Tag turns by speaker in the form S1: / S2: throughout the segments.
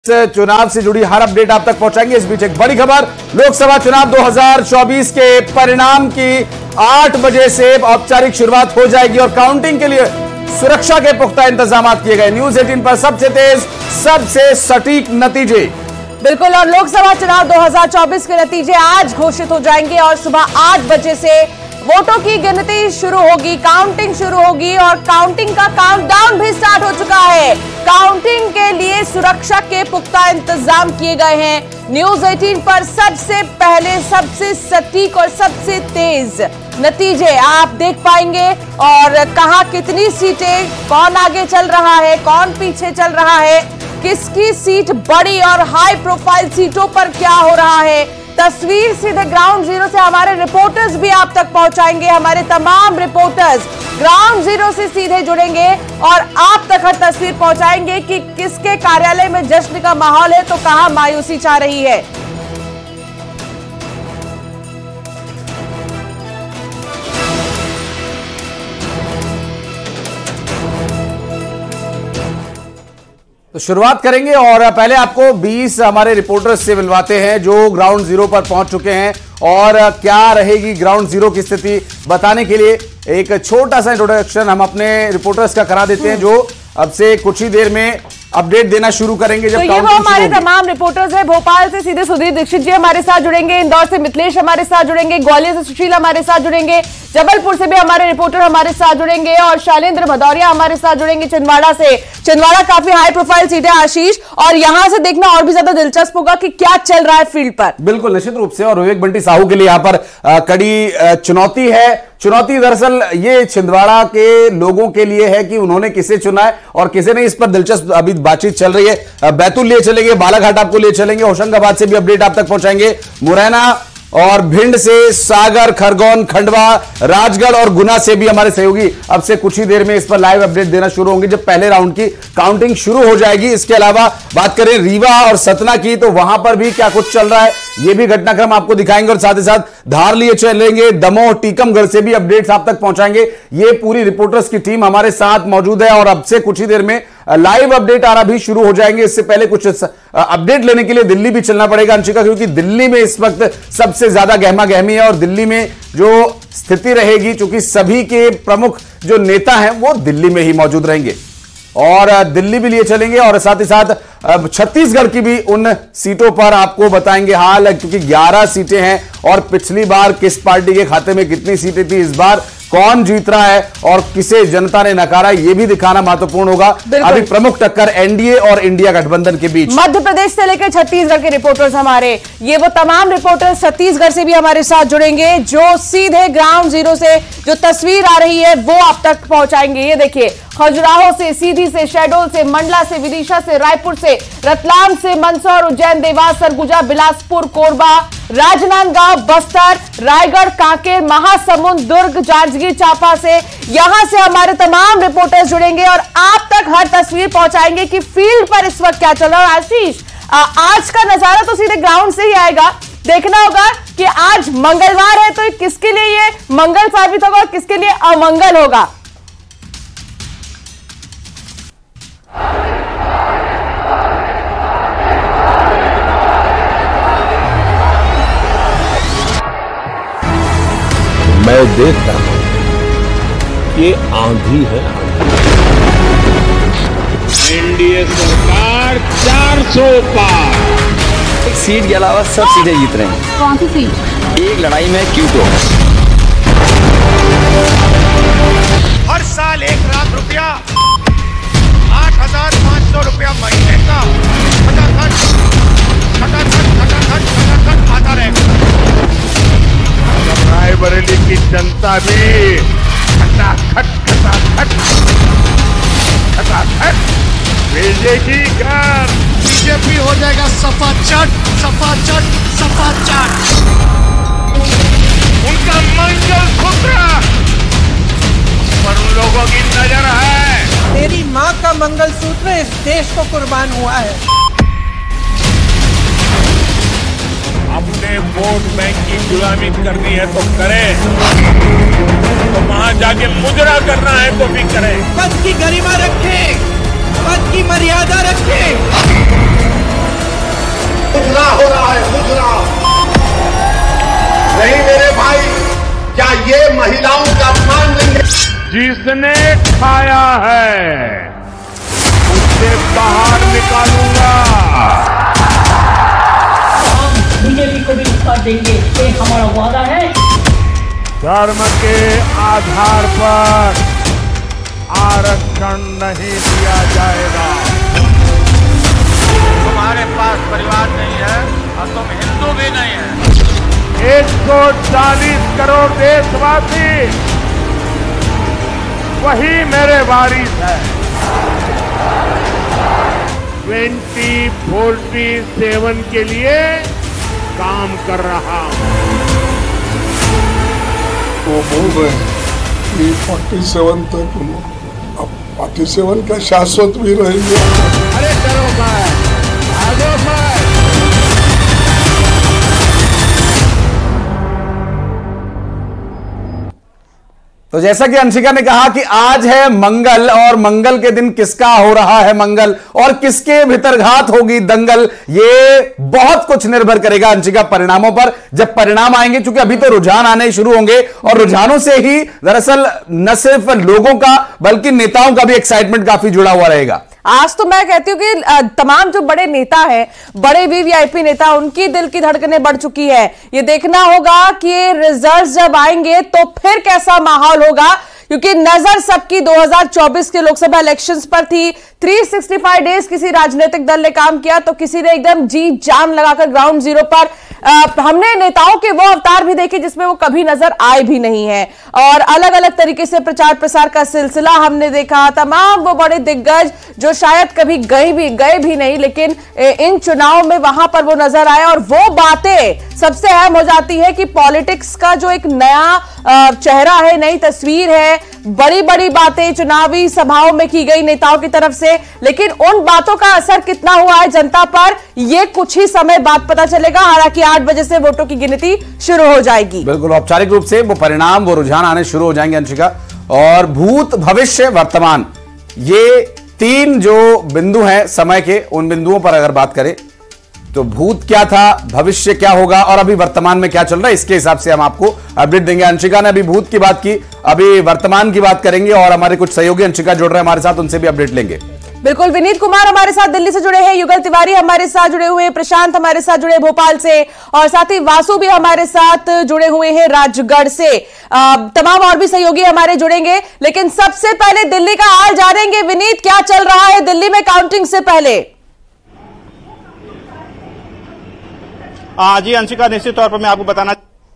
S1: चुनाव से जुड़ी हर अपडेट आप तक पहुंचाएंगे। इस बीच एक बड़ी खबर, लोकसभा चुनाव 2024 के परिणाम की 8 बजे से औपचारिक शुरुआत हो जाएगी और काउंटिंग के लिए सुरक्षा के पुख्ता इंतजाम किए गए। न्यूज 18 पर सबसे तेज, सबसे सटीक नतीजे।
S2: बिल्कुल, और लोकसभा चुनाव 2024 के नतीजे आज घोषित हो जाएंगे और सुबह 8 बजे से वोटों की गिनती शुरू होगी, काउंटिंग शुरू होगी और काउंटिंग का काउंटडाउन भी स्टार्ट हो चुका है। काउंटिंग के लिए सुरक्षा के पुख्ता इंतजाम किए गए हैं। न्यूज 18 पर सबसे पहले, सबसे सटीक और सबसे तेज नतीजे आप देख पाएंगे और कहां कितनी सीटें, कौन आगे चल रहा है, कौन पीछे चल रहा है, किसकी सीट बड़ी और हाई प्रोफाइल सीटों पर क्या हो रहा है। तस्वीर सीधे ग्राउंड जीरो से हमारे रिपोर्टर्स भी आप तक पहुंचाएंगे। हमारे तमाम रिपोर्टर्स ग्राउंड जीरो से सीधे जुड़ेंगे और आप तक हर तस्वीर पहुंचाएंगे कि किसके कार्यालय में जश्न का माहौल है तो कहां मायूसी छा रही है।
S1: तो शुरुआत करेंगे और पहले आपको 20 हमारे रिपोर्टर्स से मिलवाते हैं जो ग्राउंड जीरो पर पहुंच चुके हैं और क्या रहेगी ग्राउंड जीरो की स्थिति बताने के लिए एक छोटा सा इंट्रोडक्शन हम अपने रिपोर्टर्स का करा देते हैं जो अब से कुछ ही देर में अपडेट देना शुरू करेंगे। जब
S2: तो ये वो हमारे तमाम रिपोर्टर्स हैं। भोपाल से सीधे सुधीर दीक्षित जी हमारे साथ जुड़ेंगे, इंदौर से मिथिलेश हमारे साथ जुड़ेंगे, ग्वालियर से सुशील हमारे साथ जुड़ेंगे, जबलपुर से भी हमारे रिपोर्टर हमारे साथ जुड़ेंगे और शैलेंद्र भदौरिया हमारे साथ जुड़ेंगे छिंदवाड़ा से। छिंदवाड़ा काफी हाई प्रोफाइल सीट है आशीष, और यहां से देखना और भी ज्यादा दिलचस्प होगा कि क्या चल रहा है फील्ड पर।
S1: बिल्कुल निश्चित रूप से, और विवेक बंटी साहू के लिए यहां पर कड़ी चुनौती है। चुनौती दरअसल ये छिंदवाड़ा के लोगों के लिए है कि उन्होंने किसे चुना है और किसे नहीं। इस पर दिलचस्प अभी बातचीत चल रही है। बैतूल ले चलेंगे, बालाघाट आपको ले चलेंगे, होशंगाबाद से भी अपडेट आप तक पहुंचाएंगे, मुरैना और भिंड से, सागर, खरगोन, खंडवा, राजगढ़ और गुना से भी हमारे सहयोगी अब से कुछ ही देर में इस पर लाइव अपडेट देना शुरू होंगे जब पहले राउंड की काउंटिंग शुरू हो जाएगी। इसके अलावा बात करें रीवा और सतना की तो वहां पर भी क्या कुछ चल रहा है ये भी घटनाक्रम आपको दिखाएंगे और साथ ही साथ धार लिए चलेंगे, दमोह, टीकमगढ़ से भी अपडेट्स आप तक पहुंचाएंगे। ये पूरी रिपोर्टर्स की टीम हमारे साथ मौजूद है और अब से कुछ ही देर में लाइव अपडेट आना भी शुरू हो जाएंगे। इससे पहले कुछ अपडेट लेने के लिए दिल्ली भी चलना पड़ेगा अंशिका, क्योंकि दिल्ली में इस वक्त सबसे ज्यादा गहमा गहमी है और दिल्ली में जो स्थिति रहेगी, चूंकि सभी के प्रमुख जो नेता हैं वो दिल्ली में ही मौजूद रहेंगे और दिल्ली भी लिए चलेंगे और साथ ही साथ छत्तीसगढ़ की भी उन सीटों पर आपको बताएंगे हाल, क्योंकि 11 सीटें हैं और पिछली बार किस पार्टी के खाते में कितनी सीटें थी, इस बार कौन जीत रहा है और किसे जनता ने नकारा ये भी दिखाना महत्वपूर्ण होगा। अभी प्रमुख टक्कर एनडीए और इंडिया गठबंधन के बीच।
S2: मध्य प्रदेश से लेकर छत्तीसगढ़ के रिपोर्टर्स हमारे, ये वो तमाम रिपोर्टर्स छत्तीसगढ़ से भी हमारे साथ जुड़ेंगे जो सीधे ग्राउंड जीरो से जो तस्वीर आ रही है वो आप तक पहुंचाएंगे। ये देखिए, खजुराहो से, सीधी से, शहडोल से, मंडला से, विदिशा से, रायपुर से, रतलाम से, मंदसौर, उज्जैन, देवास, सरगुजा, बिलासपुर, कोरबा, राजनांदगांव, बस्तर, रायगढ़, कांकेर, महासमुंद, दुर्ग, जांजगीर चांपा से, यहां से हमारे तमाम रिपोर्टर्स जुड़ेंगे और आप तक हर तस्वीर पहुंचाएंगे कि फील्ड पर इस वक्त क्या चल रहा है। आशीष, आज का नजारा तो सीधे ग्राउंड से ही आएगा। देखना होगा कि आज मंगलवार है तो किसके लिए ये मंगल साबित होगा और किसके लिए अमंगल होगा।
S3: मैं देख रहा हूं कि आंधी है।
S4: एनडीए सरकार 400 पार।
S5: एक सीट के अलावा सब सीटें जीत रहे हैं।
S6: कौन सी सीट?
S5: एक लड़ाई में क्यूटो।
S7: हर साल 1 लाख रुपया, 8,500 रुपया महीने का खटाखट आता रहेगा। रायबरेली की जनता भी खटाखट भेजेगी घर। बीजेपी हो जाएगा सफा चट। उनका मंगल सूत्र पर उन लोगों की नजर है।
S8: तेरी माँ का मंगलसूत्र इस देश को कुर्बान हुआ है।
S4: अपने वोट बैंक की गुलामी करनी है तो करें, तो वहां जाके मुजरा करना है तो भी करें।
S8: पद की गरिमा रखें, पद की मर्यादा रखें।
S7: ये महिलाओं का अपमान नहीं है।
S4: जिसने खाया है उसे बाहर निकालूंगा।
S6: हम बीजेपी को भी उत्तर देंगे, ये हमारा वादा है।
S4: धर्म के आधार पर आरक्षण नहीं दिया जाएगा।
S7: तुम्हारे पास परिवार नहीं है और तुम हिंदू भी नहीं है।
S4: 140 करोड़ देशवासी वही मेरे वारिस है। 2047 के लिए काम कर रहा हूं।
S9: वो बोल रहे हैं कि 47 तक अब 47 का शाश्वत भी रहेंगे।
S4: अरे चलो भाई, आ जाओ भाई।
S1: तो जैसा कि अंशिका ने कहा कि आज है मंगल और मंगल के दिन किसका हो रहा है मंगल और किसके भितरघात होगी दंगल, ये बहुत कुछ निर्भर करेगा अंशिका परिणामों पर। जब परिणाम आएंगे, क्योंकि अभी तो रुझान आने शुरू होंगे और रुझानों से ही दरअसल न सिर्फ लोगों का बल्कि नेताओं का भी एक्साइटमेंट काफी जुड़ा हुआ रहेगा।
S2: आज तो मैं कहती हूं कि तमाम जो बड़े नेता हैं, बड़े वीवीआईपी नेता, उनकी दिल की धड़कनें बढ़ चुकी है। ये देखना होगा कि रिजल्ट जब आएंगे तो फिर कैसा माहौल होगा, क्योंकि नजर सबकी 2024 के लोकसभा इलेक्शंस पर थी। 365 डेज किसी राजनीतिक दल ने काम किया तो किसी ने एकदम जी जान लगाकर ग्राउंड जीरो पर हमने नेताओं के वो अवतार भी देखे जिसमें वो कभी नजर आए भी नहीं है, और अलग अलग तरीके से प्रचार प्रसार का सिलसिला हमने देखा। तमाम वो बड़े दिग्गज जो शायद कभी गए भी नहीं, लेकिन इन चुनाव में वहां पर वो नजर आए। और वो बातें सबसे अहम हो जाती है कि पॉलिटिक्स का जो एक नया चेहरा है, नई तस्वीर है, बड़ी बड़ी बातें चुनावी सभाओं में की गई नेताओं की तरफ से, लेकिन उन बातों का असर कितना हुआ है जनता पर, यह कुछ ही समय बाद पता चलेगा। हालांकि 8 बजे से वोटों की गिनती शुरू हो जाएगी।
S1: बिल्कुल औपचारिक रूप से वो परिणाम, वो रुझान आने शुरू हो जाएंगे अंशिका। और भूत, भविष्य, वर्तमान, ये 3 जो बिंदु हैं समय के, उन बिंदुओं पर अगर बात करें तो भूत क्या था, भविष्य क्या होगा और अभी वर्तमान में क्या चल रहा है, इसके हिसाब से हम आपको अपडेट देंगे। अंशिका ने अभी भूत की बात की, अभी वर्तमान की बात करेंगे और हमारे कुछ सहयोगी अंशिका जुड़ रहे हैं हमारे साथ, उनसे भी अपडेट लेंगे।
S2: बिल्कुल, विनीत कुमार हमारे साथ दिल्ली से जुड़े हैं, युगल तिवारी हमारे साथ जुड़े हुए हैं, प्रशांत हमारे साथ जुड़े भोपाल से, और साथ ही वासु भी हमारे साथ जुड़े हुए हैं राजगढ़ से। तमाम और भी सहयोगी हमारे जुड़ेंगे, लेकिन सबसे पहले दिल्ली का हाल जानेंगे। विनीत, क्या चल रहा है दिल्ली में काउंटिंग से पहले?
S10: जी अंशिका, निश्चित तौर पर मैं आपको बताना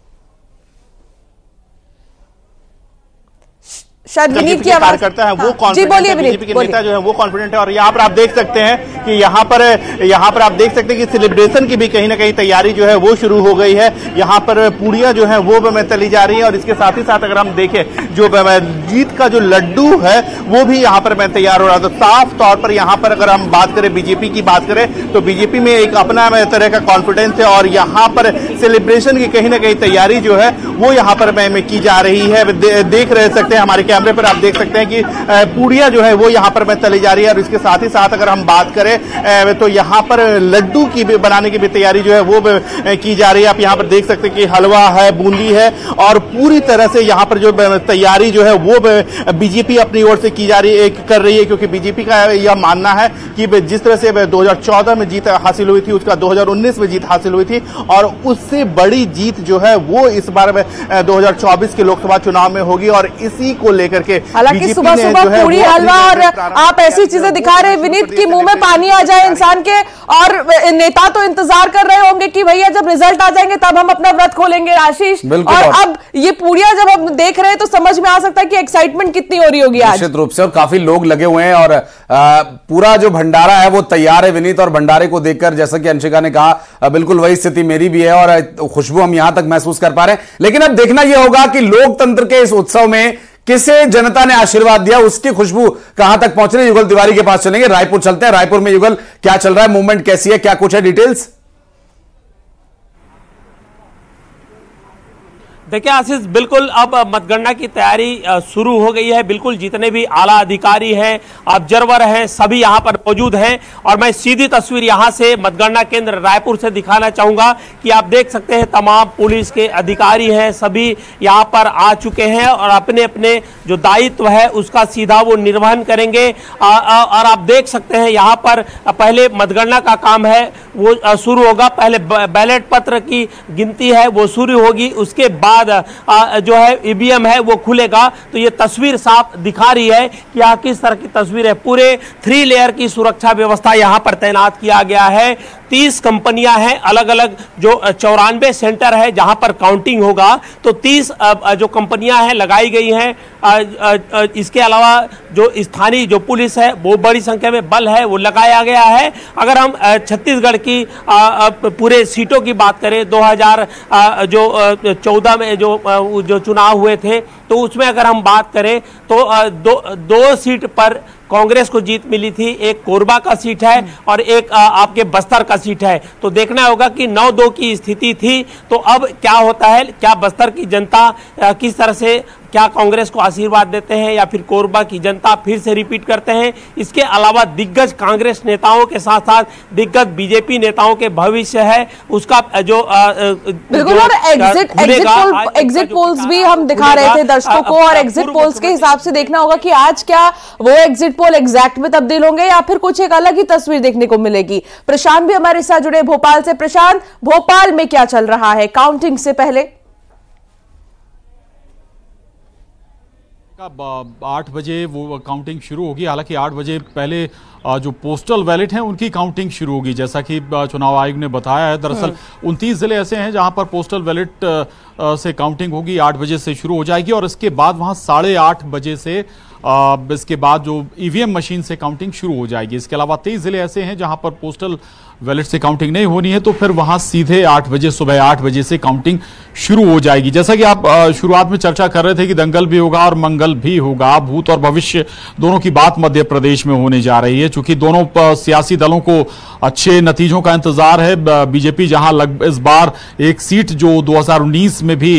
S2: शायद विनीत की आवाज
S10: करता है वो कॉन्फिडेंट है, बीजेपी के नेता जो है वो कॉन्फिडेंट है। और यहाँ पर आप देख सकते हैं कि यहाँ पर आप देख सकते हैं कि सेलिब्रेशन की भी कहीं ना कहीं तैयारी जो है वो शुरू हो गई है। यहाँ पर पूड़ियां जो है वो तली जा रही है और इसके साथ ही साथ अगर हम देखें जो जीत का जो लड्डू है वो भी यहाँ पर तैयार हो रहा है। तो साफ तौर पर यहाँ पर अगर हम बात करें बीजेपी की बात करें तो बीजेपी में एक अपना तरह का कॉन्फिडेंस है और यहाँ पर सेलिब्रेशन की कहीं ना कहीं तैयारी जो है वो यहाँ पर की जा रही है। देख रह सकते हैं हमारे कैमरे पर, आप देख सकते हैं कि पूड़ियां जो है वो यहाँ पर तली जा रही है। और इसके साथ ही साथ अगर हम बात करें तो यहाँ पर लड्डू की बनाने की भी तैयारी जो है वो की जा रही है। आप यहाँ पर देख सकते हैं कि हलवा है, बूंदी है और पूरी तरह से यहाँ पर जो तैयारी जो है वो बीजेपी अपनी ओर से की जा रही है, कर रही है, क्योंकि बीजेपी का यह मानना है कि जिस तरह से 2014 में जीत हासिल हुई थी, उसका 2019 में जीत हासिल हुई थी और उससे बड़ी जीत जो है वो इस बार 2024 के लोकसभा चुनाव में होगी। और इसी को लेकर के
S2: हालांकि सुबह सुबह पूरी हलवा और आप ऐसी चीजें दिखा रहे हैं विनीत की मुंह में पानी आ जाए इंसान के, और नेता तो इंतजार कर रहे होंगे कि भैया जब रिजल्ट आ जाएंगे तब हम अपना व्रत खोलेंगे आशीष। और अब ये पूड़ियां जब हम देख रहे हैं तो समझ में आ सकता है कि एक्साइटमेंट कितनी हो रही होगी आज।
S1: निश्चित रूप से, और काफी लोग लगे हुए हैं और पूरा जो भंडारा है वो तैयार है विनीत। और भंडारे को देखकर जैसा कि अंशिका ने कहा, बिल्कुल वही स्थिति मेरी भी है और खुशबू हम यहां तक महसूस कर पा रहे हैं। लेकिन अब देखना यह होगा कि लोकतंत्र के इस उत्सव में किसे जनता ने आशीर्वाद दिया, उसकी खुशबू कहां तक पहुंच रही है। युगल तिवारी के पास चलेंगे, रायपुर चलते हैं। रायपुर में युगल क्या चल रहा है, मूवमेंट कैसी है, क्या कुछ है डिटेल्स?
S11: देखिए आशीष, बिल्कुल अब मतगणना की तैयारी शुरू हो गई है। बिल्कुल जितने भी आला अधिकारी हैं, ऑब्जर्वर हैं, सभी यहां पर मौजूद हैं और मैं सीधी तस्वीर यहां से मतगणना केंद्र रायपुर से दिखाना चाहूंगा कि आप देख सकते हैं तमाम पुलिस के अधिकारी हैं, सभी यहां पर आ चुके हैं और अपने अपने जो दायित्व है उसका सीधा वो निर्वहन करेंगे। और आप देख सकते हैं यहां पर पहले मतगणना का काम है वो शुरू होगा। पहले बैलेट पत्र की गिनती है वो शुरू होगी, उसके बाद जो है ईवीएम है वो खुलेगा। तो ये तस्वीर साफ दिखा रही है कि यहाँ किस तरह की तस्वीर है। पूरे 3 लेयर की सुरक्षा व्यवस्था यहाँ पर तैनात किया गया है। 30 कंपनियां हैं अलग अलग, जो 94 सेंटर है जहां पर काउंटिंग होगा, तो 30 जो कंपनियां हैं लगाई गई हैं। इसके अलावा जो स्थानीय जो पुलिस है वो बड़ी संख्या में बल है वो लगाया गया है। अगर हम छत्तीसगढ़ की पूरे सीटों की बात करें, 2014 में जो चुनाव हुए थे तो उसमें अगर हम बात करें तो दो सीट पर कांग्रेस को जीत मिली थी। एक कोरबा का सीट है और एक आपके बस्तर का सीट है। तो देखना होगा कि 9-2 की स्थिति थी, तो अब क्या होता है, क्या बस्तर की जनता किस तरह से क्या कांग्रेस को आशीर्वाद देते हैं या फिर कोरबा की जनता फिर से रिपीट करते हैं। इसके अलावा दिग्गज कांग्रेस नेताओं के साथ साथ दिग्गज बीजेपी नेताओं के भविष्य है उसका जो
S2: बिल्कुल। और एग्जिट पोल्स भी हम दिखा रहे थे दर्शकों को, और एग्जिट पोल्स के हिसाब से देखना होगा कि आज क्या वो एग्जिट पोल एग्जैक्ट में तब्दील होंगे या फिर कुछ एक अलग ही तस्वीर देखने को मिलेगी। प्रशांत भी हमारे साथ जुड़े भोपाल से। प्रशांत, भोपाल में क्या चल रहा है काउंटिंग से पहले?
S12: 8 बजे वो काउंटिंग शुरू होगी। हालांकि 8 बजे पहले जो पोस्टल बैलेट हैं उनकी काउंटिंग शुरू होगी, जैसा कि चुनाव आयोग ने बताया है। दरअसल 29 जिले ऐसे हैं जहां पर पोस्टल बैलेट से काउंटिंग होगी, 8 बजे से शुरू हो जाएगी और इसके बाद वहां 8:30 बजे से इसके बाद जो ईवीएम मशीन से काउंटिंग शुरू हो जाएगी। इसके अलावा 23 जिले ऐसे हैं जहां पर पोस्टल बैलेट से काउंटिंग नहीं होनी है, तो फिर वहां सीधे 8 बजे सुबह 8 बजे से काउंटिंग शुरू हो जाएगी। जैसा कि आप शुरुआत में चर्चा कर रहे थे कि दंगल भी होगा और मंगल भी होगा, भूत और भविष्य दोनों की बात मध्य प्रदेश में होने जा रही है। चूंकि दोनों सियासी दलों को अच्छे नतीजों का इंतजार है। बीजेपी जहां इस बार एक सीट जो 2019 में भी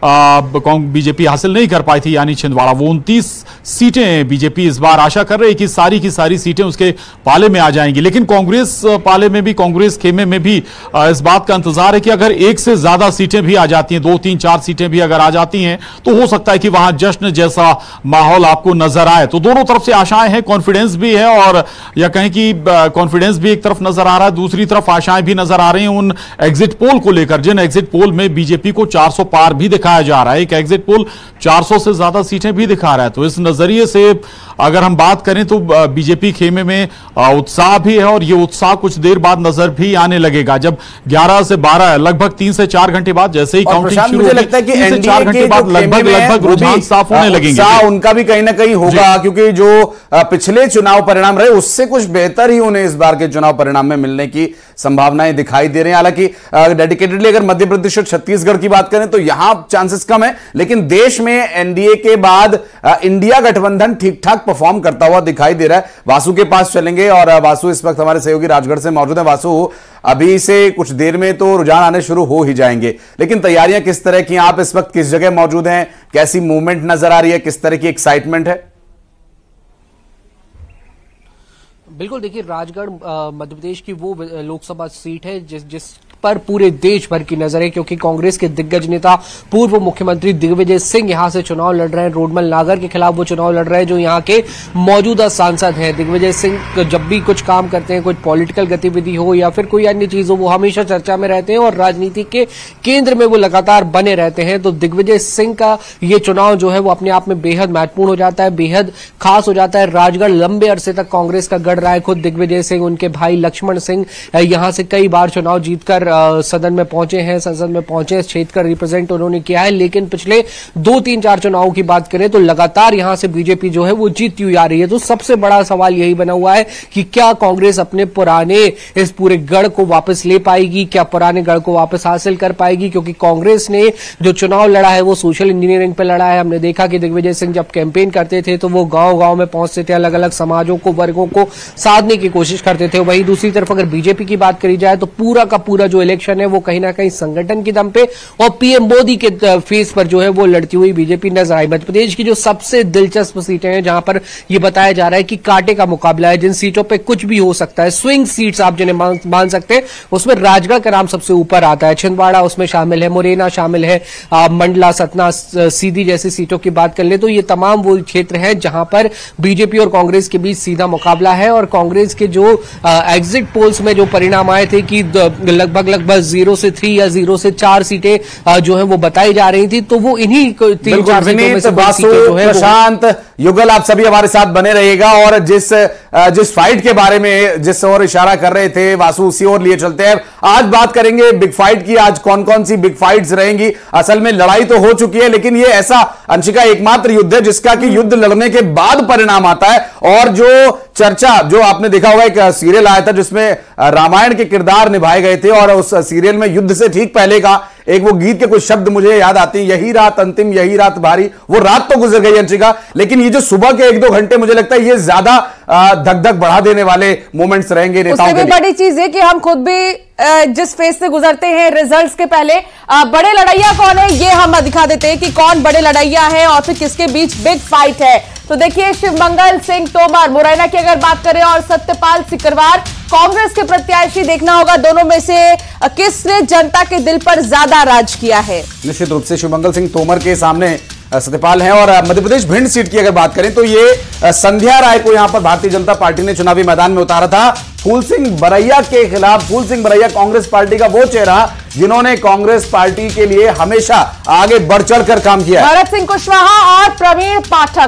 S12: बीजेपी हासिल नहीं कर पाई थी, यानी छिंदवाड़ा, वो 29 सीटें बीजेपी इस बार आशा कर रही है कि सारी की सारी सीटें उसके पाले में आ जाएंगी। लेकिन कांग्रेस पाले में भी, कांग्रेस खेमे में भी इस बात का इंतजार है कि अगर एक से ज्यादा सीटें भी आ जाती हैं, 2, 3, 4 सीटें भी अगर आ जाती हैं, तो हो सकता है कि वहां जश्न जैसा माहौल आपको नजर आए। तो दोनों तरफ से आशाएं हैं, कॉन्फिडेंस भी है, और या कहें कि कॉन्फिडेंस भी एक तरफ नजर आ रहा है, दूसरी तरफ आशाएं भी नजर आ रही हैं उन एग्जिट पोल को लेकर, जिन एग्जिट पोल में बीजेपी को 400 पार भी दिखाया जा रहा है। एक एग्जिट पोल 400 से ज्यादा सीटें भी दिखा रहा है। तो इस नजरिए से अगर हम बात करें तो बीजेपी खेमे में उत्साह भी है, और ये उत्साह कुछ देर बाद नजर भी आने लगेगा। जब 11 से 12 लगभग 3 से 4 घंटे बाद जैसे ही काउंटिंग शुरू होगी, लगता है कि 3 से 4 घंटे बाद लगभग रुझान साफ होने लगेंगे।
S1: उनका भी कहीं ना कहीं होगा, क्योंकि जो पिछले चुनाव परिणाम रहे उससे कुछ बेहतर ही उन्हें इस बार के चुनाव परिणाम में मिलने की संभावनाएं दिखाई दे रही हैं। हालांकि डेडिकेटेडली अगर मध्य प्रदेश और छत्तीसगढ़ की बात करें तो यहां चांसेस कम है, लेकिन देश में एनडीए के बाद इंडिया गठबंधन ठीक ठाक परफॉर्म करता हुआ दिखाई दे रहा है। वासु के पास चलेंगे और वासु इस वक्त हमारे सहयोगी राजगढ़ से मौजूद है। वासु, अभी से कुछ देर में तो रुझान आने शुरू हो ही जाएंगे, लेकिन तैयारियां किस तरह की, आप इस वक्त किस जगह मौजूद हैं, कैसी मूवमेंट नजर आ रही है, किस तरह की एक्साइटमेंट है?
S13: बिल्कुल, देखिए राजगढ़ मध्य प्रदेश की वो लोकसभा सीट है जिस पर पूरे देश भर की नजर है, क्योंकि कांग्रेस के दिग्गज नेता पूर्व मुख्यमंत्री दिग्विजय सिंह यहां से चुनाव लड़ रहे हैं। रोडमल नागर के खिलाफ वो चुनाव लड़ रहे हैं जो यहां के मौजूदा सांसद हैं। दिग्विजय सिंह जब भी कुछ काम करते हैं, कुछ पॉलिटिकल गतिविधि हो या फिर कोई अन्य चीज हो, वो हमेशा चर्चा में रहते हैं और राजनीति के केंद्र में वो लगातार बने रहते हैं। तो दिग्विजय सिंह का ये चुनाव जो है वो अपने आप में बेहद महत्वपूर्ण हो जाता है, बेहद खास हो जाता है। राजगढ़ लंबे अरसे तक कांग्रेस का गढ़ रहा है। खुद दिग्विजय सिंह, उनके भाई लक्ष्मण सिंह यहां से कई बार चुनाव जीतकर सदन में पहुंचे हैं, संसद में पहुंचे, क्षेत्र का रिप्रेजेंट उन्होंने किया है। लेकिन पिछले 2, 3, 4 चुनावों की बात करें तो लगातार यहां से बीजेपी जो है वो जीतती हुई आ रही है। तो सबसे बड़ा सवाल यही बना हुआ है कि क्या कांग्रेस अपने पुराने इस पूरे गढ़ को वापस ले पाएगी, क्या पुराने गढ़ को वापस हासिल कर पाएगी? क्योंकि कांग्रेस ने जो चुनाव लड़ा है वो सोशल इंजीनियरिंग पे लड़ा है। हमने देखा कि दिग्विजय सिंह जब कैंपेन करते थे तो वो गांव-गांव में पहुंचते थे, अलग अलग समाजों को, वर्गों को साधने की कोशिश करते थे। वहीं दूसरी तरफ अगर बीजेपी की बात करी जाए तो पूरा का पूरा जो इलेक्शन है वो कहीं ना कहीं संगठन के दम पे और पीएम मोदी के फेस पर जो है वो लड़ती हुई बीजेपी नजर आई। मध्य प्रदेश की जो सबसे दिलचस्प सीटें हैं जहां पर ये बताया जा रहा है कि कांटे का मुकाबला है, जिन सीटों पे कुछ भी हो सकता है, स्विंग सीट्स आप जिन्हें मान सकते हैं, उसमें राजगढ़ का नाम सबसे ऊपर आता है, छिंदवाड़ा उसमें शामिल है, मुरैना शामिल है, मंडला, सतना, सीधी जैसी सीटों की बात कर ले तो ये तमाम वो क्षेत्र है जहां पर बीजेपी और कांग्रेस के बीच सीधा मुकाबला है। और कांग्रेस के जो एग्जिट पोल्स में जो परिणाम आए थे कि लगभग 0 से 3 या 0 से 4 सीटें जो है वो बताई जा रही थी, तो वो इन्हीं 3-4 सीटों में से
S1: वासु, प्रशांत, युगल, आप सभी हमारे साथ बने रहिएगा। और जिस फाइट के बारे में जिस ओर इशारा कर रहे थे वासु, उसी ओर लिए चलते हैं। आज बात करेंगे बिग फाइट की। आज कौन कौन सी बिग फाइट्स रहेंगी? असल में लड़ाई तो हो चुकी है, लेकिन ये ऐसा अंशिका एकमात्र युद्ध है जिसका कि युद्ध लड़ने के बाद परिणाम आता है। और जो चर्चा, जो आपने देखा होगा, एक सीरियल आया था जिसमें रामायण के किरदार निभाए गए थे और उस सीरियल में युद्ध से ठीक पहले का एक वो गीत के कुछ शब्द मुझे याद आते हैं, यही रात अंतिम, यही रात भारी। वो रात तो गुजर गई अंशिका, लेकिन ये जो सुबह के 1-2 घंटे मुझे लगता है ये ज्यादा धक धक बढ़ा देने वाले मोमेंट्स रहेंगे नेताओं के लिए।
S2: बड़ी चीज है कि हम खुद भी जिस फेज से गुजरते हैं रिजल्ट्स के पहले, बड़े लड़ाइया कौन है ये हम दिखा देते हैं कि कौन बड़े लड़ाइया है और फिर किसके बीच बिग फाइट है। तो देखिए, शिवमंगल सिंह तोमर मुरैना की अगर बात करें और सत्यपाल सिकरवार कांग्रेस के प्रत्याशी, देखना होगा दोनों में से किसने जनता के दिल पर ज्यादा राज किया है।
S1: निश्चित रूप से शिवमंगल सिंह तोमर के सामने सत्यपाल हैं। और मध्य प्रदेश भिंड सीट की अगर बात करें तो ये संध्या राय को यहां पर भारतीय जनता पार्टी ने चुनावी मैदान में उतारा था फूल सिंह बरैया के खिलाफ। फूल सिंह बरैया कांग्रेस पार्टी का वो चेहरा जिन्होंने कांग्रेस पार्टी के लिए हमेशा आगे बढ़ चढ़कर काम किया है।
S2: भरत सिंह कुशवाहा और प्रवीण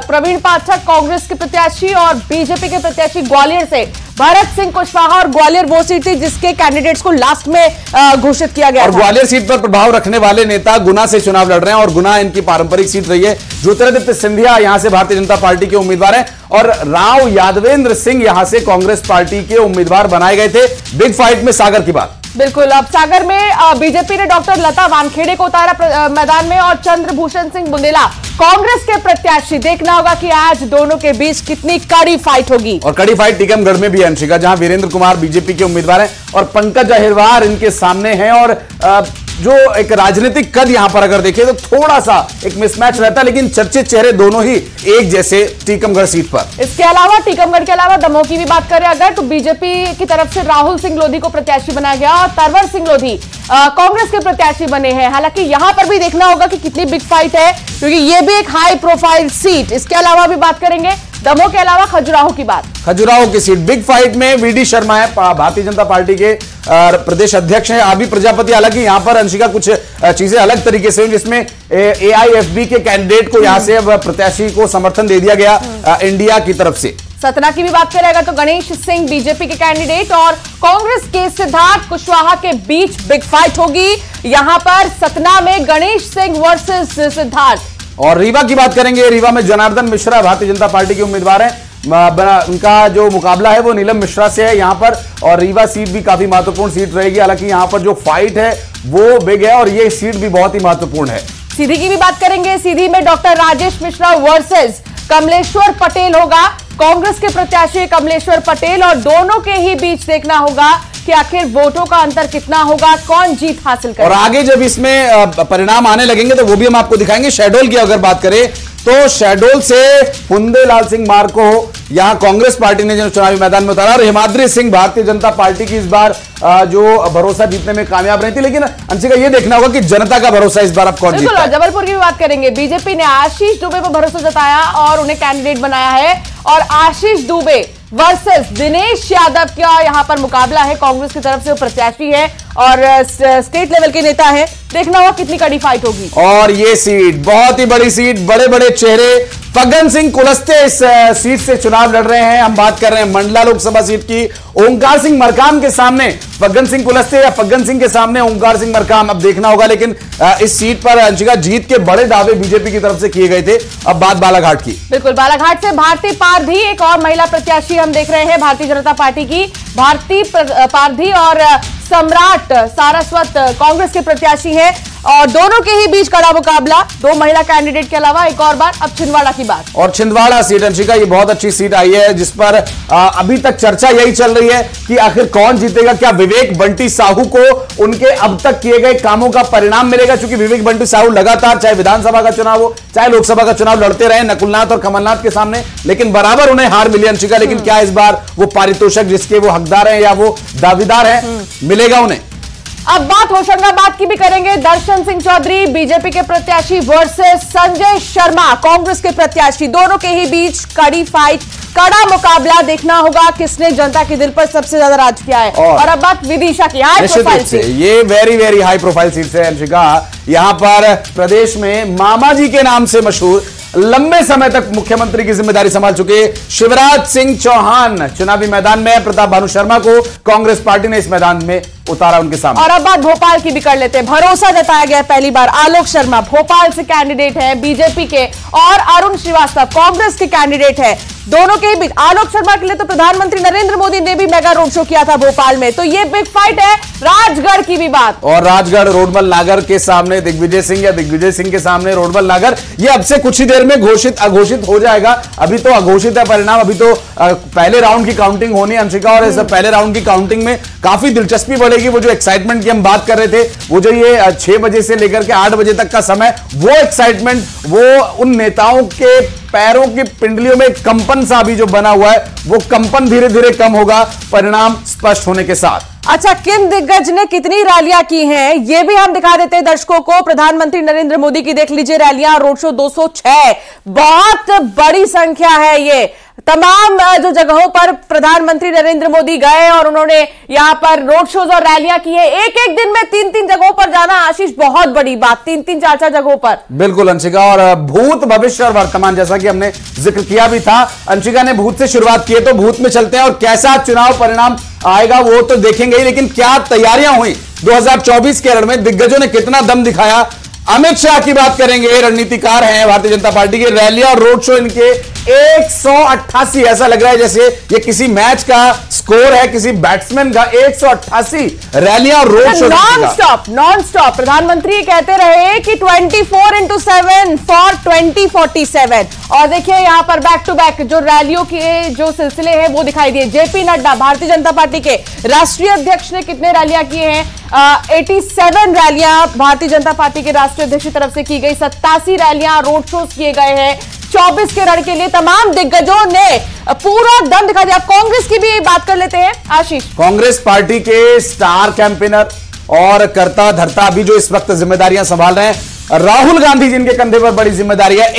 S2: पाठक कांग्रेस के प्रत्याशी और बीजेपी के प्रत्याशी ग्वालियर से। भरत सिंह कुशवाहा और ग्वालियर वो सीट थी जिसके कैंडिडेट्स को लास्ट में घोषित किया गया
S1: और ग्वालियर सीट पर प्रभाव रखने वाले नेता गुना से चुनाव लड़ रहे हैं और गुना इनकी पारंपरिक सीट रही है। ज्योतिरादित्य सिंधिया यहां से भारतीय जनता पार्टी के उम्मीदवार हैं और राव यादवेंद्र सिंह यहां से कांग्रेस पार्टी के उम्मीदवार बनाए गए थे। बिग फाइट में सागर की बात।
S2: बिल्कुल, अब सागर में बीजेपी ने डॉक्टर लता वानखेड़े को उतारा मैदान में और चंद्रभूषण सिंह बुंदेला कांग्रेस के प्रत्याशी। देखना होगा कि आज दोनों के बीच कितनी कड़ी फाइट होगी।
S1: और कड़ी फाइट टीकमगढ़ में भी अंशिका, जहां वीरेंद्र कुमार बीजेपी के उम्मीदवार हैं और पंकज अहिरवार इनके सामने हैं। और जो एक राजनीतिक कद यहां पर अगर देखें तो थोड़ा सा एक मिसमैच रहता है, लेकिन चर्चित चेहरे दोनों ही एक जैसे टीकमगढ़ सीट पर।
S2: इसके अलावा टीकमगढ़ के अलावा दमोह की भी बात करें अगर तो बीजेपी की तरफ से राहुल सिंह लोधी को प्रत्याशी बनाया गया और तरवर सिंह लोधी कांग्रेस के प्रत्याशी बने हैं। हालांकि यहां पर भी देखना होगा कि कितनी बिग फाइट है, क्योंकि ये भी एक हाई प्रोफाइल सीट। इसके अलावा भी बात करेंगे दमोह के अलावा खजुराहो की बात।
S1: खजुराहो की सीट बिग फाइट में वीडी शर्मा है, भारतीय जनता पार्टी के प्रदेश अध्यक्ष हैं। आबी प्रजापति, हालांकि यहां पर अंशिका कुछ चीजें अलग तरीके से, जिसमें एआईएफबी के कैंडिडेट को यहां से अब प्रत्याशी को समर्थन दे दिया गया इंडिया की तरफ से।
S2: सतना की भी बात करेगा तो गणेश सिंह बीजेपी के कैंडिडेट और कांग्रेस के सिद्धार्थ कुशवाहा के बीच बिग फाइट होगी। यहां पर सतना में गणेश सिंह वर्सेस सिद्धार्थ।
S1: और रीवा की बात करेंगे, रीवा में जनार्दन मिश्रा भारतीय जनता पार्टी के उम्मीदवार हैं। उनका जो मुकाबला है वो नीलम मिश्रा से है यहां पर, और रीवा सीट भी काफी महत्वपूर्ण सीट रहेगी। हालांकि यहां पर जो फाइट है वो बिग है और ये सीट भी बहुत ही महत्वपूर्ण है।
S2: सीधी की भी बात करेंगे, सीधी में डॉक्टर राजेश मिश्रा वर्सेस कमलेश्वर पटेल होगा। कांग्रेस के प्रत्याशी कमलेश्वर पटेल और दोनों के ही बीच देखना होगा कि आखिर वोटों का अंतर कितना होगा, कौन जीत हासिल करेगा।
S1: और आगे जब इसमें परिणाम आने लगेंगे तो वो भी हम आपको दिखाएंगे। शहडोल की अगर बात करें तो शहडोल से हुंदेलाल सिंह मार को यहां कांग्रेस पार्टी ने जो चुनावी मैदान में उतारा और हिमाद्री सिंह भारतीय जनता पार्टी की इस बार जो भरोसा जीतने में कामयाब रही थी। लेकिन अंशिका ये देखना होगा कि जनता का भरोसा इस बार अब कौन जीतता है।
S2: जबलपुर की भी बात करेंगे, बीजेपी ने आशीष दुबे पर भरोसा जताया और उन्हें कैंडिडेट बनाया है और आशीष दुबे वर्सेस दिनेश यादव का यहां पर मुकाबला है। कांग्रेस की तरफ से वो प्रत्याशी है और स्टेट लेवल के नेता है। देखना होगा कितनी कड़ी फाइट होगी।
S1: और ये सीट बहुत ही बड़ी सीट, बड़े बड़े चेहरे। फग्गन सिंह कुलस्ते इस सीट से चुनाव लड़ रहे हैं। हम बात कर रहे हैं मंडला लोकसभा सीट की। ओंकार सिंह मरकाम के सामने फग्गन सिंह कुलस्ते या फग्गन सिंह के सामने ओंकार सिंह मरकाम, अब देखना होगा। लेकिन इस सीट पर अंशिका जीत के बड़े दावे बीजेपी की तरफ से किए गए थे। अब बात बालाघाट की।
S2: बिल्कुल, बालाघाट से भारती पारधी एक और महिला प्रत्याशी हम देख रहे हैं भारतीय जनता पार्टी की। भारती पारधी और सम्राट सारस्वत कांग्रेस के प्रत्याशी हैं। और दोनों के ही बीच कड़ा मुकाबला, दो महिला कैंडिडेट के अलावा। एक और बार अब छिंदवाड़ा की बात,
S1: और छिंदवाड़ा सीट अंशिका, ये बहुत अच्छी सीट आई है जिस पर अभी तक चर्चा यही चल रही है कि आखिर कौन जीतेगा। क्या विवेक बंटी साहू को उनके अब तक किए गए कामों का परिणाम मिलेगा? क्योंकि विवेक बंटी साहू लगातार चाहे विधानसभा का चुनाव हो चाहे लोकसभा का चुनाव लड़ते रहे नकुलनाथ और कमलनाथ के सामने, लेकिन बराबर उन्हें हार मिली अंशिका। लेकिन क्या इस बार वो पारितोषिक जिसके वो हकदार हैं या वो दावेदार हैं मिलेगा उन्हें?
S2: अब बात होशंगाबाद की भी करेंगे। दर्शन सिंह चौधरी बीजेपी के प्रत्याशी वर्सेस संजय शर्मा कांग्रेस के प्रत्याशी, दोनों के ही बीच कड़ी फाइट, कड़ा मुकाबला। देखना होगा किसने जनता के दिल पर सबसे ज्यादा राज किया है। और अब बात विदिशा की, हाई प्रोफाइल सीट,
S1: ये very very high profile seat से अंशिका। यहां पर प्रदेश में मामा जी के नाम से मशहूर, लंबे समय तक मुख्यमंत्री की जिम्मेदारी संभाल चुके शिवराज सिंह चौहान चुनावी मैदान में। प्रताप भानु शर्मा को कांग्रेस पार्टी ने इस मैदान में उतारा उनके सामने।
S2: और अब बात भोपाल की भी कर लेते हैं। भरोसा जताया गया पहली बार, आलोक शर्मा भोपाल से कैंडिडेट है बीजेपी के, और अरुण श्रीवास्तव कांग्रेस के कैंडिडेट है। दोनों के बीच, आलोक शर्मा के लिए तो प्रधानमंत्री नरेंद्र मोदी ने भी मेगा रोड शो किया था भोपाल में, तो ये बिग फाइट है। राजगढ़ की भी बात,
S1: और राजगढ़ रोडमल नागर के सामने दिग्विजय सिंह या दिग्विजय सिंह के सामने रोडमल नागर, ये अब से कुछ ही देर में घोषित अघोषित हो जाएगा। अभी तो अघोषित है परिणाम, अभी तो पहले राउंड की काउंटिंग होनी है अंशिका। और इस पहले राउंड की काउंटिंग में काफी दिलचस्पी बढ़ेगी। वो जो एक्साइटमेंट की हम बात कर रहे थे, वो जो ये 6 बजे से लेकर के 8 बजे तक का समय, वो एक्साइटमेंट, वो उन नेताओं के पैरों की पिंडलियों में कंपन सा भी जो बना हुआ है, वो कंपन धीरे धीरे कम होगा परिणाम स्पष्ट होने के साथ।
S2: अच्छा, किन दिग्गज ने कितनी रैलियां की हैं, ये भी हम दिखा देते हैं दर्शकों को। प्रधानमंत्री नरेंद्र मोदी की देख लीजिए रैलियां, रोड शो 206, बहुत बड़ी संख्या है ये। तमाम जो जगहों पर प्रधानमंत्री नरेंद्र मोदी गए और उन्होंने यहां पर रोड शोज और रैलियां की है। एक एक दिन में 3-3 जगहों पर जाना आशीष बहुत बड़ी बात, 3-3 4-4 जगहों पर।
S1: बिल्कुल अंशिका, और भूत भविष्य और वर्तमान जैसा कि हमने जिक्र किया भी था। अंशिका ने भूत से शुरुआत की है तो भूत में चलते हैं, और कैसा चुनाव परिणाम आएगा वो तो देखेंगे ही, लेकिन क्या तैयारियां हुई 2024 के रण में, दिग्गजों ने कितना दम दिखाया। अमित शाह की बात करेंगे, रणनीतिकार हैं भारतीय जनता पार्टी के। रैलियां और रोड शो इनके 188, ऐसा लग रहा है जैसे ये किसी मैच का स्कोर है, किसी बैट्समैन का। 188 रैलियां और रोड शो
S2: नॉन स्टॉप। प्रधानमंत्री कहते रहे कि 24/7 फॉर 2047। और देखिए यहां पर बैक टू बैक जो रैलियों के जो सिलसिले हैं वो दिखाई दिए। जेपी नड्डा भारतीय जनता पार्टी के राष्ट्रीय अध्यक्ष ने कितने रैलियां की हैं? 87 रैलियां भारतीय जनता पार्टी के राष्ट्रीय अध्यक्ष की तरफ से की गई, 87 रैलियां रोड शोज किए गए हैं। 24 के रण के लिए तमाम दिग्गजों ने पूरा दम दिखा दिया। कांग्रेस की भी बात कर लेते हैं आशीष।
S1: कांग्रेस पार्टी के स्टार कैंपेनर और करता धरता अभी जो इस वक्त जिम्मेदारियां संभाल रहे हैं, राहुल गांधी जिनके कंधे पर बड़ी जिम्मेदारी है।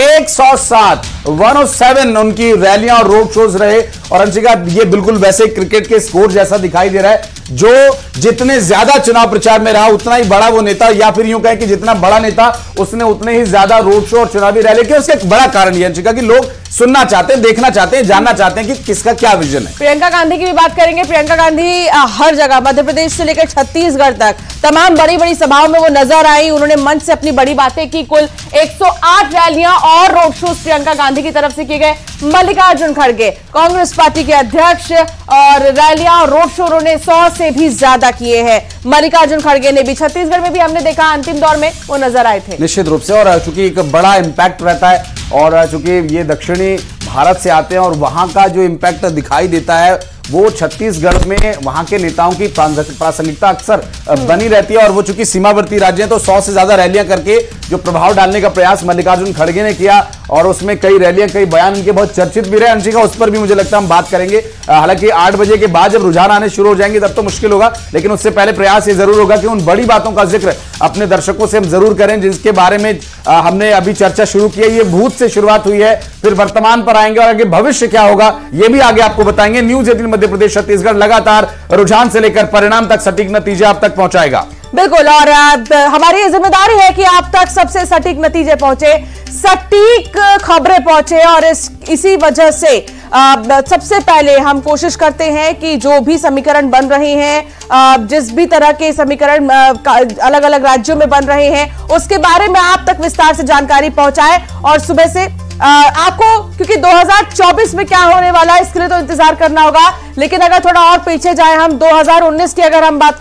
S1: 107 उनकी रैलियां और रोड शोज रहे। और अंशिका, ये बिल्कुल वैसे क्रिकेट के स्कोर जैसा दिखाई दे रहा है, जो जितने ज्यादा चुनाव प्रचार में रहा उतना ही बड़ा वो नेता, या फिर यूं कहें कि जितना बड़ा नेता उसने उतने ही ज्यादा रोड शो और चुनावी रैली किया। उसका एक बड़ा कारण यह अंशिका कि लोग सुनना चाहते हैं, देखना चाहते हैं, जानना चाहते हैं कि किसका क्या विजन है।
S2: प्रियंका गांधी की भी बात करेंगे। प्रियंका गांधी हर जगह मध्य प्रदेश से लेकर छत्तीसगढ़ तक तमाम बड़ी बड़ी सभाओं में वो नजर आई। उन्होंने मंच से अपनी बड़ी बातें की। कुल 108 रैलियां और रोड शोज प्रियंका गांधी की तरफ से किए गए। मल्लिकार्जुन खड़गे कांग्रेस पार्टी के अध्यक्ष, और रैलियां और रोड शो उन्होंने 100 से भी ज्यादा किए हैं। मल्लिकार्जुन खड़गे ने भी छत्तीसगढ़ में भी हमने देखा अंतिम दौर में वो नजर आए थे।
S1: निश्चित रूप से, और चूंकि एक बड़ा इंपैक्ट रहता है, और चूंकि ये दक्षिणी भारत से आते हैं और वहां का जो इंपैक्ट दिखाई देता है वो छत्तीसगढ़ में वहां के नेताओं की प्रासंगिकता अक्सर बनी रहती है। और वो चूंकि सीमावर्ती राज्य हैं तो 100 से ज्यादा रैलियां करके जो प्रभाव डालने का प्रयास मल्लिकार्जुन खड़गे ने किया, और उसमें कई रैलियां, कई बयान उनके बहुत चर्चित भी रहे अंशिका। उस पर भी मुझे लगता है हम बात करेंगे। हालांकि 8 बजे के बाद जब रुझान आने शुरू हो जाएंगे तब तो मुश्किल होगा, लेकिन उससे पहले प्रयास ये जरूर होगा कि उन बड़ी बातों का जिक्र अपने दर्शकों से हम जरूर करें जिसके बारे में हमने अभी चर्चा शुरू की है। ये भूत से शुरुआत हुई है, फिर वर्तमान पर आएंगे, और आगे भविष्य क्या होगा ये भी आगे आपको बताएंगे। न्यूज़ 18 मध्य प्रदेश छत्तीसगढ़ लगातार रुझान से लेकर परिणाम तक सटीक नतीजे आप तक पहुंचाएगा।
S2: बिल्कुल, और हमारी ये जिम्मेदारी है कि आप तक सबसे सटीक नतीजे पहुंचे, सटीक खबरें पहुंचे। और इसी वजह से सबसे पहले हम कोशिश करते हैं कि जो भी समीकरण बन रहे हैं, जिस भी तरह के समीकरण अलग अलग राज्यों में बन रहे हैं, उसके बारे में आप तक विस्तार से जानकारी पहुंचाए। और सुबह से आपको, क्योंकि 2024 में क्या होने वाला है इसके लिए तो इंतजार करना होगा, लेकिन अगर थोड़ा और पीछे जाए हम 2019 की अगर हम बात करें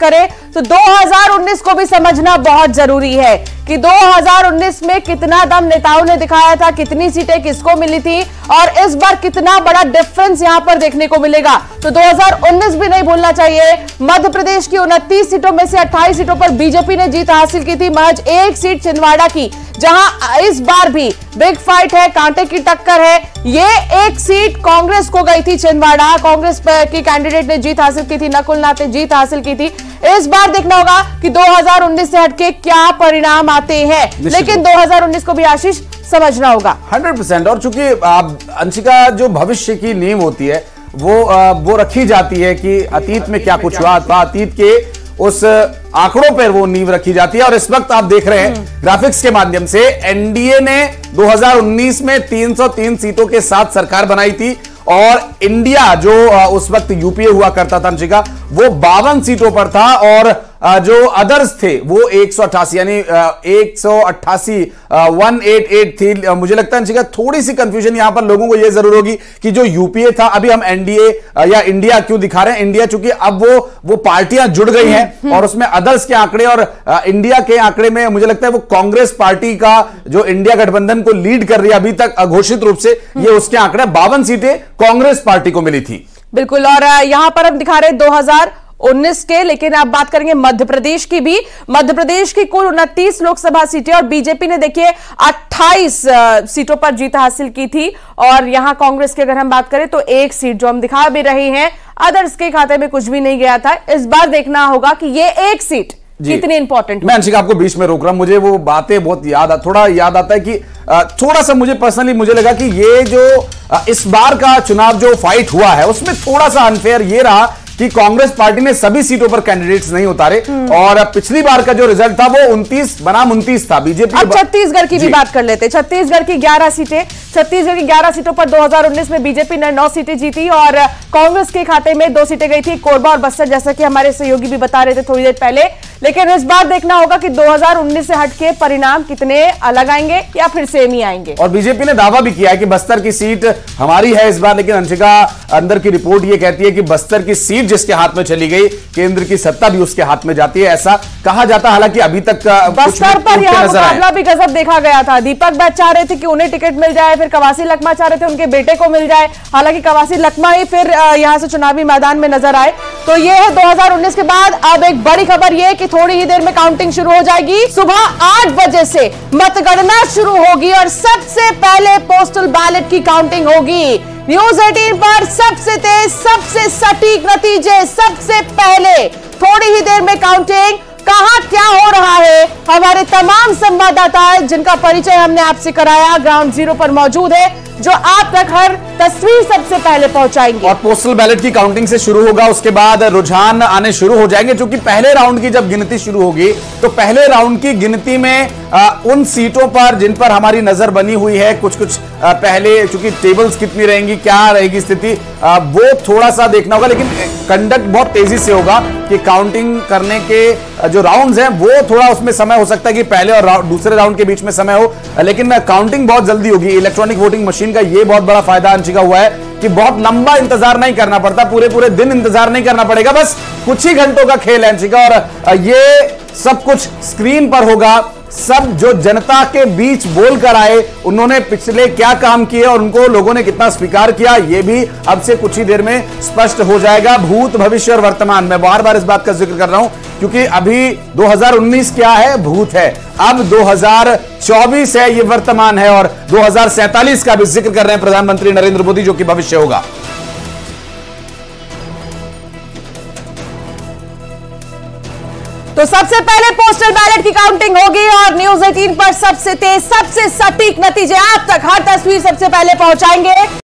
S2: तो 2019 को भी समझना बहुत जरूरी है कि 2019 में कितना दम नेताओं ने दिखाया था, कितनी सीटें किसको मिली थी और इस बार कितना बड़ा डिफरेंस यहां पर देखने को मिलेगा। तो 2019 भी नहीं भूलना चाहिए। मध्य प्रदेश की 29 सीटों में से 28 सीटों पर बीजेपी ने जीत हासिल की थी, महज एक सीट छिंदवाड़ा की, जहां इस बार भी बिग फाइट है, कांटे की टक्कर है। ये एक सीट कांग्रेस को गई थी छिंदवाड़ा, कांग्रेस की कैंडिडेट ने जीत हासिल की थी, नकुल नाथ ने जीत हासिल की थी। इस बार देखना होगा कि 2019 से हटके क्या परिणाम आते हैं, लेकिन 2019 को भी आशीष समझना होगा
S1: 100%। और चूंकि अंशिका जो भविष्य की नींव होती है वो रखी जाती है कि अतीत में क्या कुछ हुआ, अतीत के उस आंकड़ों पर वो नींव रखी जाती है। और इस वक्त आप देख रहे हैं ग्राफिक्स के माध्यम से एनडीए ने 2019 में 303 सीटों के साथ सरकार बनाई थी और इंडिया जो उस वक्त यूपीए हुआ करता था अंशिका, वो 52 सीटों पर था और जो अदर्स थे वो 188 यानी 188 188 थी। मुझे लगता है अंशिका थोड़ी सी कंफ्यूजन यहां पर लोगों को यह जरूर होगी कि जो यूपीए था, अभी हम एनडीए या इंडिया क्यों दिखा रहे हैं, इंडिया चूंकि अब वो पार्टियां जुड़ गई हैं और उसमें अदर्स के आंकड़े और इंडिया के आंकड़े में मुझे लगता है वो कांग्रेस पार्टी का जो इंडिया गठबंधन को लीड कर रही है अभी तक अघोषित रूप से, ये उसके आंकड़े 52 सीटें कांग्रेस पार्टी को मिली थी।
S2: बिल्कुल, और यहां पर हम दिखा रहे 2019 के, लेकिन आप बात करेंगे मध्य प्रदेश की भी। मध्य प्रदेश की कुल 29 लोकसभा सीटें और बीजेपी ने देखिए 28 सीटों पर जीत हासिल की थी और यहां कांग्रेस की अगर हम बात करें तो एक सीट जो हम दिखा भी रहे हैं, अदर्स के खाते में कुछ भी नहीं गया था। इस बार देखना होगा कि ये एक सीट कितनी इंपॉर्टेंट।
S1: मैं अंशिका आपको बीच में रोक रहा हूं, मुझे वो बातें बहुत थोड़ा याद आता है कि थोड़ा सा पर्सनली मुझे लगा कि ये जो इस बार का चुनाव जो फाइट हुआ है उसमें थोड़ा सा अनफेयर ये रहा कि कांग्रेस पार्टी ने सभी सीटों पर कैंडिडेट्स नहीं उतारे और पिछली बार का जो रिजल्ट था वो 29 बनाम 29 था। बीजेपी
S2: अब छत्तीसगढ़ की भी बात कर लेते। छत्तीसगढ़ की 11 सीटें, छत्तीसगढ़ की 11 सीटों पर 2019 में बीजेपी ने 9 सीटें जीती और कांग्रेस के खाते में 2 सीटें गई थी, कोरबा और बस्तर, जैसा कि हमारे सहयोगी भी बता रहे थे थोड़ी देर पहले। लेकिन इस बार देखना होगा कि 2019 से हटके परिणाम कितने अलग आएंगे या फिर सेम ही आएंगे।
S1: और बीजेपी ने दावा भी किया है कि बस्तर की सीट हमारी है इस बार, लेकिन अंशिका अंदर की रिपोर्ट ये कहती है कि बस्तर की सीट जिसके हाथ में चली गई, केंद्र की सत्ता भी उसके हाथ में जाती है, ऐसा कहा जाता। हालांकि अभी तक
S2: बस्तर पर यह मुकाबला भी गजब देखा गया था। दीपक बैच चाह रहे थे कि उन्हें टिकट मिल जाए, फिर कवासी लखमा चाह रहे थे उनके बेटे को मिल जाए, हालांकि कवासी लखमा ही फिर यहां से चुनावी मैदान में नजर आए। तो ये है 2019 के बाद। अब एक बड़ी खबर ये कि थोड़ी ही देर में काउंटिंग शुरू हो जाएगी। सुबह 8 बजे से मतगणना शुरू होगी और सबसे पहले पोस्टल बैलेट की काउंटिंग होगी। न्यूज 18 पर सबसे तेज, सबसे सटीक नतीजे, सबसे पहले थोड़ी ही देर में काउंटिंग। कहां क्या हो रहा है, हमारे तमाम संवाददाता जिनका परिचय हमने आपसे कराया ग्राउंड जीरो पर मौजूद है, जो आप तक हर तस्वीर सबसे पहले पहुंचाएंगे।
S1: और पोस्टल बैलेट की काउंटिंग से शुरू होगा, उसके बाद रुझान आने शुरू हो जाएंगे, क्योंकि पहले राउंड की जब गिनती शुरू होगी तो पहले राउंड की गिनती में उन सीटों पर जिन पर हमारी नजर बनी हुई है, कुछ पहले चूंकि टेबल्स कितनी रहेंगी, क्या रहेगी स्थिति, वो थोड़ा सा देखना होगा। लेकिन कंडक्ट बहुत तेजी से होगा कि काउंटिंग करने के जो राउंड्स हैं वो थोड़ा उसमें समय हो सकता है कि पहले और दूसरे राउंड के बीच में समय हो, लेकिन काउंटिंग बहुत जल्दी होगी। इलेक्ट्रॉनिक वोटिंग मशीन का ये बहुत बड़ा फायदा अंशिका हुआ है कि बहुत लंबा इंतजार नहीं करना पड़ता, पूरे दिन इंतजार नहीं करना पड़ेगा, बस कुछ ही घंटों का खेल है अंशिका। और ये सब कुछ स्क्रीन पर होगा। सब जो जनता के बीच बोल कर आए, उन्होंने पिछले क्या काम किए और उनको लोगों ने कितना स्वीकार किया, ये भी अब से कुछ ही देर में स्पष्ट हो जाएगा। भूत, भविष्य और वर्तमान, मैं बार बार इस बात का जिक्र कर रहा हूं क्योंकि अभी 2019 क्या है, भूत है, अब 2024 है, ये वर्तमान है, और 2047 का भी जिक्र कर रहे हैं प्रधानमंत्री नरेंद्र मोदी, जो कि भविष्य होगा।
S2: तो सबसे पहले पोस्टल बैलेट की काउंटिंग होगी और न्यूज 18 पर सबसे तेज, सबसे सटीक नतीजे आप तक हर तस्वीर सबसे पहले पहुंचाएंगे।